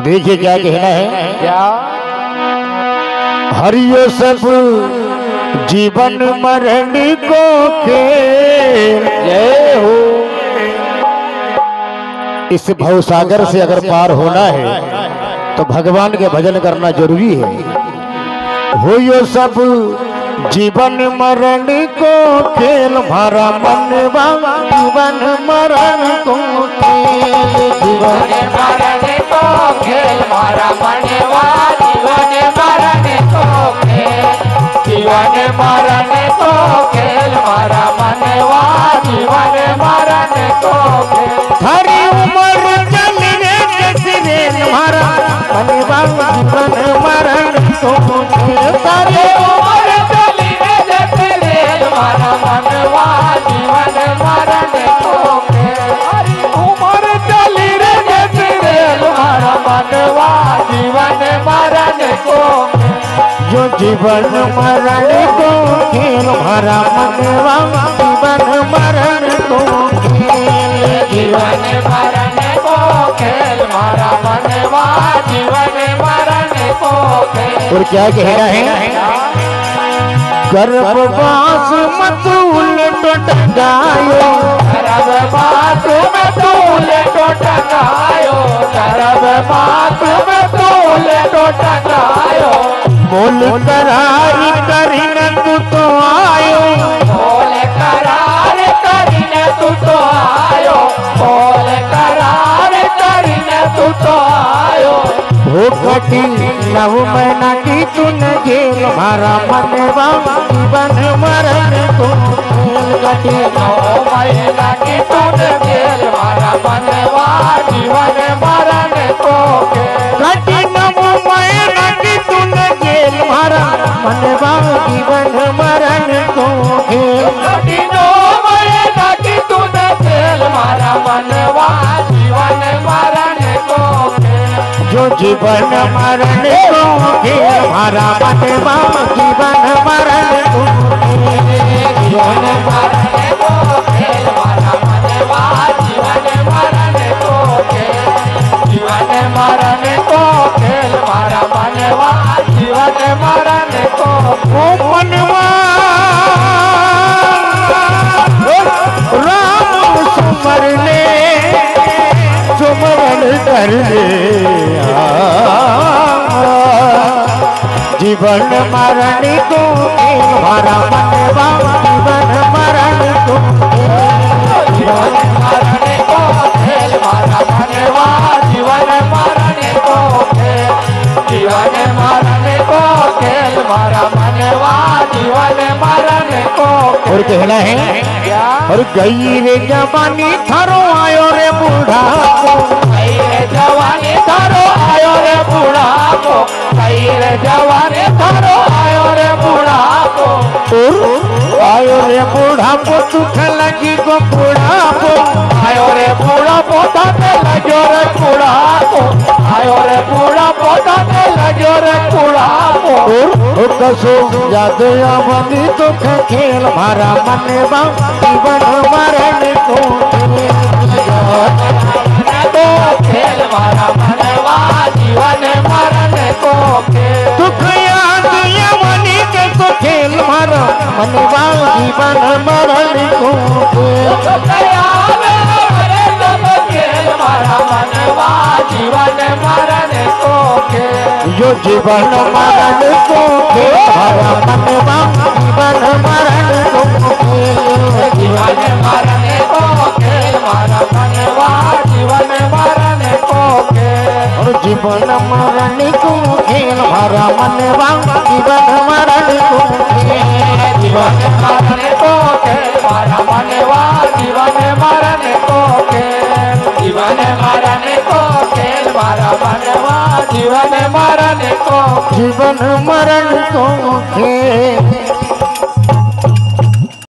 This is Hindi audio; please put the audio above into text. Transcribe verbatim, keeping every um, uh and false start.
देखिए क्या कहना है, क्या हरियो सब जीवन मरण को खेल। जय हो। इस भवसागर से अगर पार होना है तो भगवान के भजन करना जरूरी है। हो यो सब जीवन मरण को खेल, हमारा मन जीवन मरण को खेल। जीवन मरण को खेल, हमारा मनवा जीवन मरण को खेल। जीवन मरण को खेल, हमारा मनवा जीवन मरण को खेल। हरी उम्र चलने जैसे हमारा मनवा जीवन मरण को खेल। हरी उम्र चलने जैसे हमारा मनवा जीवन मरण को खेल। हरी उम्र चली रे जैसे हमारा मनवा जीवन मरण को जो जीवन मरण को खेल, हमारा मनवा जीवन मरण को खेल। जीवन मरण को खेल, हमारा मनवा जीवन मरण को खेल। और क्या कहना है, गर्भवास मत उलट टंगायो, गर्भवास में तूले तो टंगायो। गर्भवास में तूले तो टंगायो। मोल करारी करी न तू तो आयो। बोले करार करीने तू तो आयो। बोले करार करीने तू तो आयो। हो कटी नव महीना की तून गेल, हमारा मनवा जीवन मरण को खेल। कटी नौ महीना की तूने खेल, हमारा मनवा जीवन मरण को खेल। कटी नव महीना की तून गेल, हमारा मनवा जीवन मरण को खेल। कटी नौ महीना की तूने खेल, हमारा मनवा जीवन मरण को खेल। जो जीवन मरण को खेल, हमारा मनवा जीवन मरण को खेल। जीवन मरण को खेल, हमारा मनवा जीवन मरण को खेल। जीवन मरण को खेल, हमारा मनवा जीवन मरण को ओ मनवा राम सुमरने सुमरन कर ले। जीवन मरण को खेल, हमारा मनवा जीवन मरण को खेल। जीवन मरण को खेल, हमारा मनवा जीवन मरण को खेल। जीवन मरण को खेल, हमारा मनवा जीवन मरण को खेल। और कहना है, क्या और गई रे जवानी थारो आयो रे बूढ़ा को। कई रे जवानी थारो आयो रे बूढ़ा को। कई रे जवानी थारो आयो रे बूढ़ा को। और आयो रे बूढ़ा को दुख लगी को बूढ़ा को। आयो रे बूढ़ा पोता में लग्यो रे बूढ़ा को। आयो रे बूढ़ा पोता में लग्यो रे बूढ़ा को। और कसो याद आवनी दुख खेल, हमारा मनवा जीवन मरण को तो खेल, हमारा मनवा जीवन मरण को खेल। दुख याद आवनी के तो खेल, हमारा मनवा जीवन मरण को खेल। हमारा मनवा जीवन मरण को खेल। जो जीवन मरण को खेल, हमारा मनवा जीवन मरण को खेल। जीवन मरण को खेल, हमारा मनवा जीवन मरण को खेल। और जीवन मरण को खेल, हमारा मनवा जीवन मरण को खेल। जीवन मरण को खेल, हमारा मनवा जीवन मरण को खेल। जीवन मरण को खेल, हमारा मनवा जीवन मरण को जीवन मरण को खेल।